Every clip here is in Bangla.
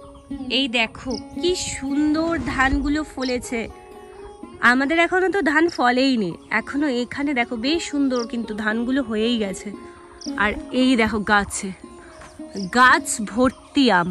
এই দেখো কি সুন্দর ধানগুলো ফলেছে। আমাদের এখনো তো ধান ফলেইনি, এখনো এখানে দেখো বেশ সুন্দর কিন্তু ধানগুলো হয়েই গেছে। আর এই দেখো গাছে গাছ ভর্তি আম,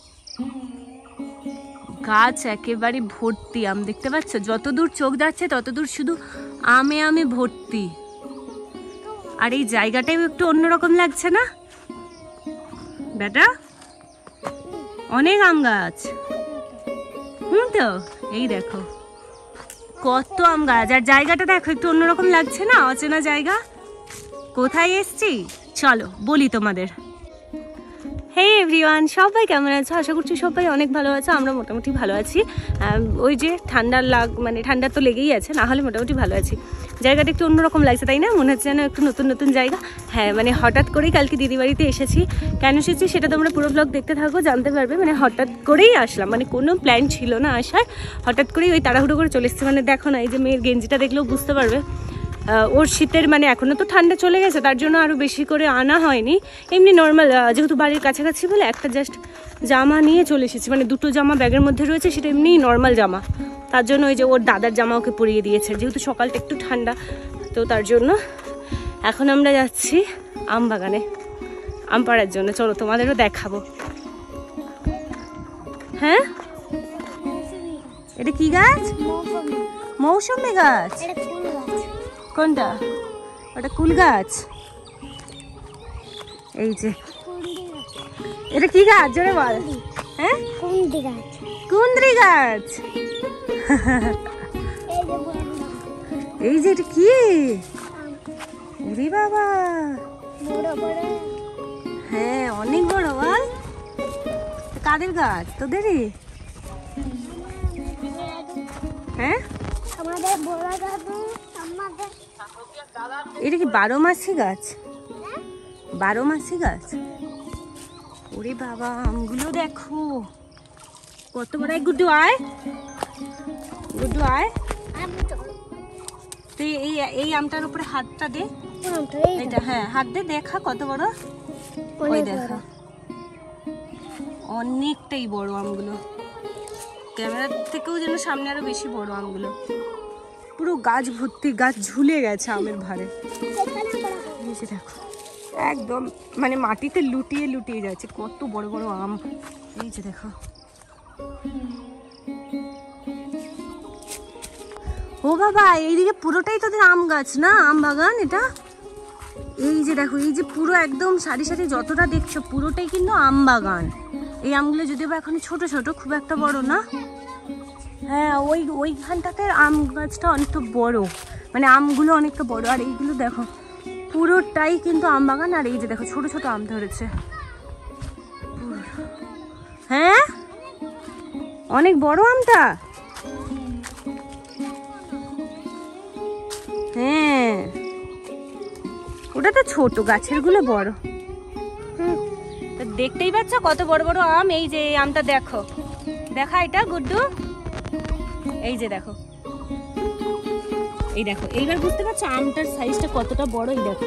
গাছ একেবারে ভর্তি আম, দেখতে পাচ্ছ? যতদূর চোখ যাচ্ছে ততদূর শুধু আমে আমে ভর্তি। আর এই জায়গাটাও একটু অন্যরকম লাগছে না বেটা? অনেক আম গাছ। তো এই দেখো কত আম গাছ, আর জায়গাটা দেখো একটু অন্যরকম লাগছে না? অচেনা জায়গা। কোথায় এসছি চলো বলি তোমাদের। হে এভরিওয়ান, সবাই কেমন আছো? আশা করছি সবাই অনেক ভালো আছো। আমরা মোটামুটি ভালো আছি। ওই যে ঠান্ডা তো লেগেই আছে, না হলে মোটামুটি ভালো আছি। জায়গাটা একটু অন্যরকম লাগছে তাই না? মনে হচ্ছে যেন একটু নতুন নতুন জায়গা। হ্যাঁ, হঠাৎ করেই কালকে দিদি বাড়িতে এসেছি। কেন এসেছি সেটা তোমরা পুরো ব্লগ দেখতে থাকো, জানতে পারবে। হঠাৎ করেই আসলাম, কোনো প্ল্যান ছিল না আসার, হঠাৎ করেই ওই তাড়াহুড়ো করে চলে এসেছি। দেখো না, এই যে মেয়ের গেঞ্জিটা দেখলেও বুঝতে পারবে ওর শীতের এখনো তো ঠান্ডা চলে গেছে, তার জন্য আরো বেশি করে আনা হয়নি। এমনি নর্মাল, যেহেতু বাড়ির কাছাকাছি বলে একটা জাস্ট জামা নিয়ে চলে এসেছি। দুটো জামা ব্যাগের মধ্যে রয়েছে, সেটা এমনি নর্মাল জামা। তার জন্য ওই যে ওর দাদার জামা ওকে পরিয়ে দিয়েছে, যেহেতু সকালটা একটু ঠান্ডা, তো তার জন্য এখন আমরা যাচ্ছি আম বাগানে আম পাড়ার জন্য। চলো তোমাদেরও দেখাবো। হ্যাঁ, এটা কি গাছ? মৌসুমী গাছ। কোনটা? ওটা কুল গাছ। এই যে এটা কি গাছ জোরে বল। হ্যাঁ, কুন্দ্রি গাছ। কুন্দ্রি গাছ। এই যে এটা কি? ওরে বাবা, হ্যাঁ অনেক বড়। বল কাদের গাছ? তোদেরই? হ্যাঁ, এটা কি 12 মাসি গাছ? 12 মাসি গাছ। ওরে বাবা, আমগুলো দেখো কত বড়। গুড্ডু আয়, গুড্ডু আয়। তুই এই আমটার উপরে হাতটা দে। এটা হ্যাঁ, হাত দে, দেখা কত বড়। ওই দেখা, অনেকটাই বড় আমগুলো। ক্যামেরার থেকেও যেন সামনে আরো বেশি বড় আমগুলো। পুরো গাছ ভর্তি, গাছ ঝুলে গেছে আমের ভারে। দেখো একদম মাটিতে লুটিয়ে লুটিয়ে যাচ্ছে, কত বড় বড় আম। এই যে দেখো, ও বাবা, এইদিকে পুরোটাই তোদের আম গাছ না, আম বাগান এটা? এই যে দেখো, এই যে পুরো একদম সারি সারি যতটা দেখছো পুরোটাই কিন্তু আম বাগান। এই আমগুলো যদিও বা এখন ছোট ছোট, খুব একটা বড় না। হ্যাঁ, ওইখানটাতে আম গাছটা অনেকটা বড়, আমগুলো অনেকটা বড়। আর এইগুলো দেখো পুরোটাই কিন্তু আম বাগান। আর এই যে দেখো ছোট ছোট আম ধরেছে। হ্যাঁ, অনেক বড় আমটা। হ্যাঁ, ওটা তো ছোট, গাছের গুলো বড়। দেখতেই পাচ্ছ কত বড় বড় আম। এই যে এই আমটা দেখো, দেখা এটা গুড্ডু। এই যে দেখো, এই দেখো, এইবার বুঝতে পারছো আমটার সাইজটা কতটা বড়। এই দেখো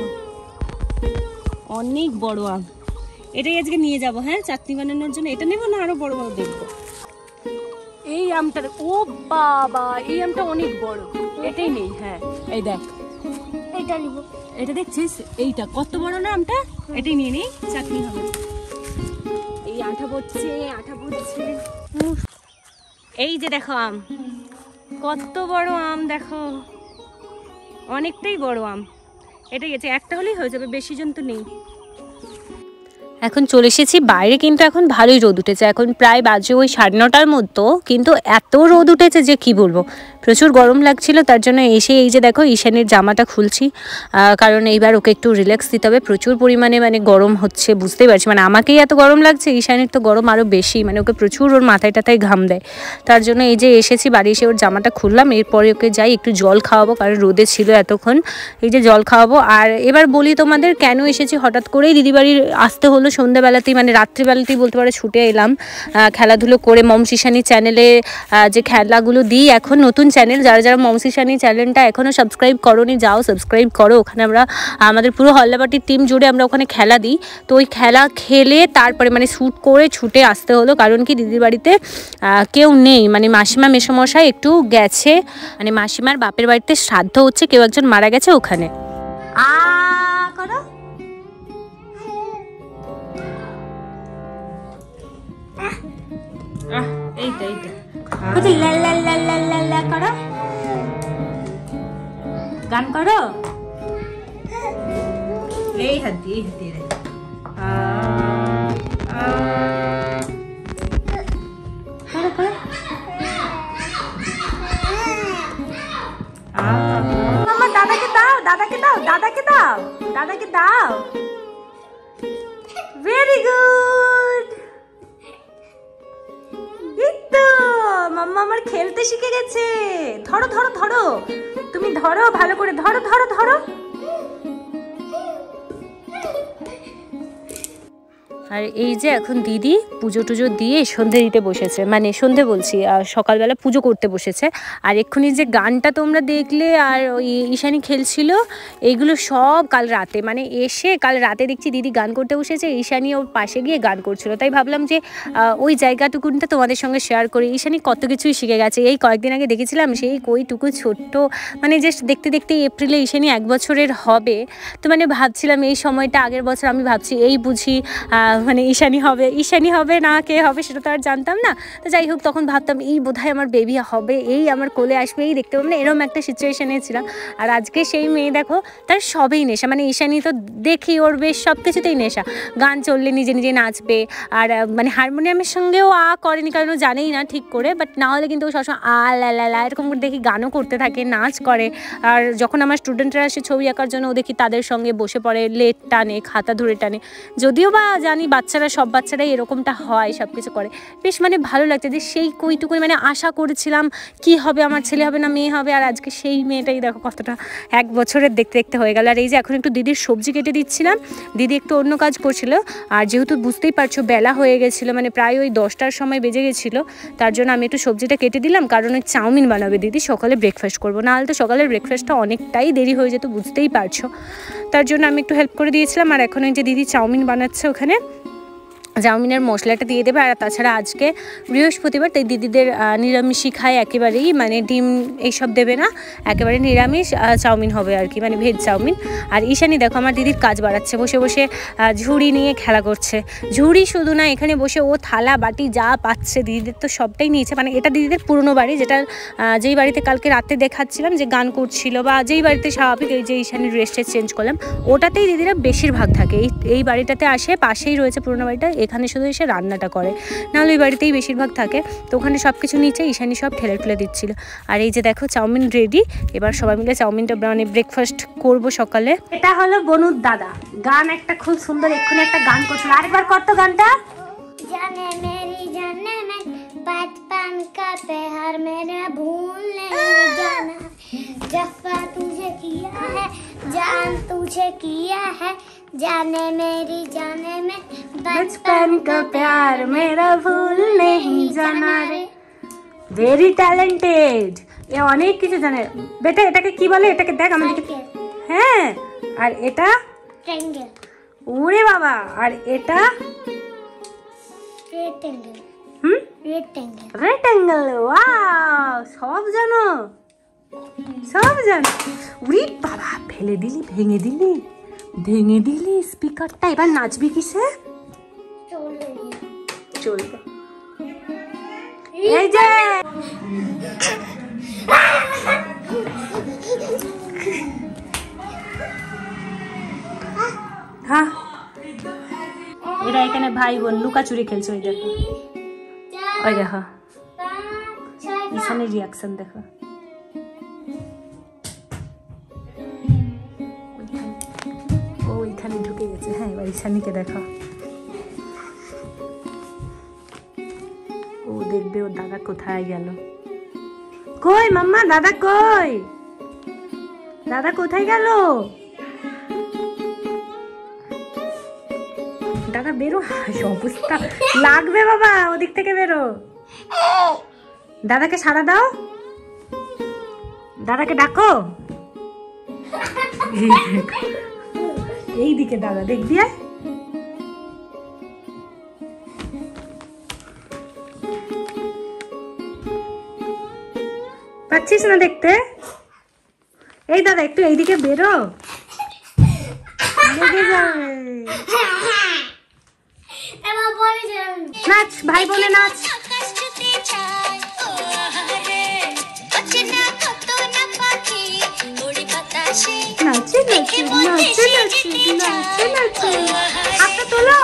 অনেক বড় আম। এটাই আজকে নিয়ে যাবো। হ্যাঁ, চাটনি বানানোর জন্য। এটা নেবো না আরো বড় বড় দেখবো। এই আমটা, ও বাবা, এই আমটা অনেক বড়, এটাই নেই। হ্যাঁ, এই দেখ, এইটা নিব। এটা দেখছিস এইটা কত বড় না আমটা? এটাই নিয়ে নিই, চাটনি হবে। এই আঠা পড়ছে, আঠা পড়ছে। এই যে দেখো আম, কত বড় আম দেখো, অনেকটাই বড় আম। এটাই গেছে, একটা হলেই হয়ে যাবে, বেশি জন তো নেই। এখন চলে এসেছি বাইরে, কিন্তু এখন ভালোই রোদ উঠেছে। এখন প্রায় বাজে ওই 9:30টার মতো, কিন্তু এত রোদ উঠেছে যে কি বলবো, প্রচুর গরম লাগছিল। তার জন্য এসে এই যে দেখো ঈশানের জামাটা খুলছি, কারণ এইবার ওকে একটু রিল্যাক্স দিতে হবে। প্রচুর পরিমাণে গরম হচ্ছে, বুঝতেই পারছি। আমাকেই এত গরম লাগছে, ঈশানের তো গরম আরও বেশি। ওকে প্রচুর, ওর মাথায় টাথায় ঘাম দেয়। তার জন্য এই যে এসেছি, বাড়ি এসে ওর জামাটা খুললাম। এরপরে ওকে যাই একটু জল খাওয়াবো, কারণ রোদে ছিল এতক্ষণ। এই যে জল খাওয়াবো। আর এবার বলি তোমাদের কেন এসেছি, হঠাৎ করেই দিদি বাড়ির আসতে হলো হলো সন্ধ্যাবেলাতেই মানে রাত্রিবেলাতেই বলতে পারো ছুটে এলাম খেলাধুলো করে। মমশিশানি চ্যানেলে যে খেলাগুলো দিই, এখন নতুন চ্যানেল, যারা যারা মমশিশানি চ্যানেলটা এখনও সাবস্ক্রাইব করোনি যাও সাবস্ক্রাইব করো। ওখানে আমরা আমাদের পুরো হল্লাবাটির টিম জুড়ে আমরা ওখানে খেলা দিই। তো ওই খেলা খেলে তারপরে মানে শ্যুট করে ছুটে আসতে হলো, কারণ কি দিদির বাড়িতে কেউ নেই, মানে মাসিমা মেসোমশাই একটু গেছে, মানে মাসিমার বাপের বাড়িতে শ্রাদ্ধ হচ্ছে, কেউ একজন মারা গেছে ওখানে। করো এইটা এইটা করো, গান করো, এই হাত দিয়ে রে দাদাকে দাও, দাদাকে দাও, দাদাকে দাও, দাদাকে দাও। Very good. এই তো মাম্মা আমার খেলতে শিখে গেছে। ধরো ধরো ধরো, তুমি ধরো, ভালো করে ধরো ধরো ধরো। আর এই যে এখন দিদি পুজো টুজো দিয়ে সন্ধে দিতে বসেছে, মানে সন্ধে বলছি সকালবেলা পুজো করতে বসেছে। আর এক্ষুনি যে গানটা তোমরা দেখলে আর ওই ঈশানী খেলছিল, এইগুলো সব কাল রাতে, মানে এসে কাল রাতে দেখছি দিদি গান করতে বসেছে, ঈশানী ওর পাশে গিয়ে গান করছিল। তাই ভাবলাম যে ওই জায়গাটুকুনটা তোমাদের সঙ্গে শেয়ার করি। ঈশানী কত কিছুই শিখে গেছে। এই কয়েকদিন আগে দেখেছিলাম সেই কইটুকু ছোট্ট, মানে জাস্ট দেখতে দেখতে এপ্রিলে ঈশানী 1 বছরের হবে। তো মানে ভাবছিলাম এই সময়টা আগের বছর আমি ভাবছি এই বুঝি মানে ঈশানী হবে না কে হবে সেটা তো আর জানতাম না। তো যাই হোক তখন ভাবতাম এই বোধহয় আমার বেবি হবে, এই আমার কোলে আসবে, এই দেখতে পাবো না, এরকম একটা সিচুয়েশনে ছিলাম। আর আজকে সেই মেয়ে দেখো তার সবেই নেশা, মানে ঈশানী তো দেখি ওর বেশ সব কিছুতেই নেশা। গান চললে নিজে নিজে নাচবে, আর মানে হারমোনিয়ামের সঙ্গেও করেনি কারণ ও জানেই না ঠিক করে, বাট না হলে কিন্তু ও সবসময় লা এরকম করে দেখি গানও করতে থাকে, নাচ করে। আর যখন আমার স্টুডেন্টরা আসে ছবি আঁকার জন্য ও দেখি তাদের সঙ্গে বসে পড়ে, লেট টানে, খাতা ধরে টানে। যদিও বা জানি বাচ্চারা সব বাচ্চারাই এরকমটা হয়, সব কিছু করে। বেশ মানে ভালো লাগছে যে সেই কইটুকুনি মানে আশা করেছিলাম কি হবে, আমার ছেলে হবে না মেয়ে হবে, আর আজকে সেই মেয়েটাই দেখো কতটা 1 বছরের দেখতে দেখতে হয়ে গেল। আর এই যে এখন একটু দিদির সবজি কেটে দিচ্ছিলাম, দিদি একটু অন্য কাজ করছিল। আর যেহেতু বুঝতেই পারছো বেলা হয়ে গেছিলো, মানে প্রায় ওই 10টার সময় বেজে গেছিলো, তার জন্য আমি একটু সবজিটা কেটে দিলাম, কারণ ওই চাউমিন বানাবে দিদি, সকালে ব্রেকফাস্ট করবো, নাহলে তো সকালের ব্রেকফাস্টটা অনেকটাই দেরি হয়ে যেত, বুঝতেই পারছো। তার জন্য আমি একটু হেল্প করে দিয়েছিলাম। আর এখন ওই যে দিদি চাউমিন বানাচ্ছে, ওখানে চাউমিনের মশলাটা দিয়ে দেবে। আর তাছাড়া আজকে বৃহস্পতিবার, তাই দিদিদের নিরামিষই খায় একেবারেই, মানে ডিম এইসব দেবে না, একেবারে নিরামিষ চাউমিন হবে আর কি, মানে ভেজ চাউমিন। আর ঈশানী দেখো আমার দিদির কাজ বাড়াচ্ছে, বসে বসে ঝুড়ি নিয়ে খেলা করছে। ঝুড়ি শুধু না, এখানে বসে ও থালা বাটি যা পাচ্ছে, দিদিদের তো সবটাই নিয়েছে। মানে এটা দিদিদের পুরনো বাড়ি, যেটা যেই বাড়িতে কালকে রাতে দেখাচ্ছিলাম যে গান করছিল, বা যেই বাড়িতে স্বাভাবিক এই যে ঈশানীর ড্রেসটা চেঞ্জ করলাম, ওটাতেই দিদিরা বেশিরভাগ থাকে। এই বাড়িটাতে আসে, পাশেই রয়েছে পুরনো বাড়িটা, এখানে শুধু এসে রান্নাটা করে, নাহলে ওই বাড়িতেই বেশিরভাগ থাকে। তো ওখানে সব কিছু নিচে ঈশানী সব ঠেলে ঠেলে দিচ্ছিল। আর এই যে দেখো চাউমিন রেডি, এবার সবাই মিলে চাউমিনটা মানে ব্রেকফাস্ট করব সকালে। এটা হলো বনুর দাদা, গান একটা খুব সুন্দর এক্ষুনি একটা গান করছিল, আরেকবার করতো গানটা। জানে মেরি জানে মে बचपन का प्यार मेरा भूल नहीं जाना, जफा तुझे किया है जान तुझे किया है, जाने मेरी जाने में बचपन का प्यार मेरा भूल नहीं जाना रे। ভেরি ট্যালেন্টেড, এ অনেক কিছু জানে। বেটা এটাকে কি বলে, এটাকে দেখ আমাদেরকে। হ্যাঁ, আর এটা ট্রায়াঙ্গেল। ওরে বাবা, আর এটা রেক্ট্যাঙ্গেল। রেক্ট্যাঙ্গেল। ওয়াও, সব জানো, সব জানো। উরি বাবা, ফেলে দিলি, ভেঙে দিলি স্পিকারটা। এবার নাচবি কিসে? চলবে। এই যে হ্যাঁ, এরা এখানে ভাই বোন লুকাচুরি খেলছে। ওই দেখো, ওই দেখো ঈশানের রিয়াকশন দেখো। ওইখানে ঢুকে গেছে। হ্যাঁ, এবার ঈশানীকে দেখো, ও দেখবে ওর দাদা কোথায় গেল। কই মাম্মা, দাদা কই, দাদা কোথায় গেল? দাদা বেরো, অবস্থা লাগবে বাবা, ওদিক থেকে বেরো। দাদাকে সাড়া দাও, দাদাকে ডাকো। এই দিকে দাদা দেখবি। পাচ্ছিস না দেখতে? এই দাদা একটু এইদিকে বেরো, লেগে যাবে। নাচ ভাই বলে নাচ। নাচে নাচে নাচে নাচে নাচে নাচে হাতটা তোলো।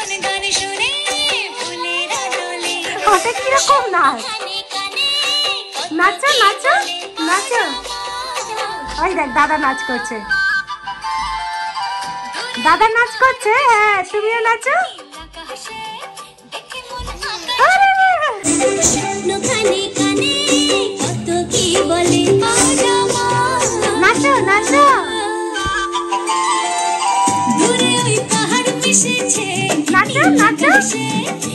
ওটা কিরকম নাচ? নাচো নাচো নাচো। ওই দেখ দাদা নাচ করছে, দাদা নাচ করছে। হ্যাঁ তুমিও নাচো। নাচো নাচো নাচো নাচো।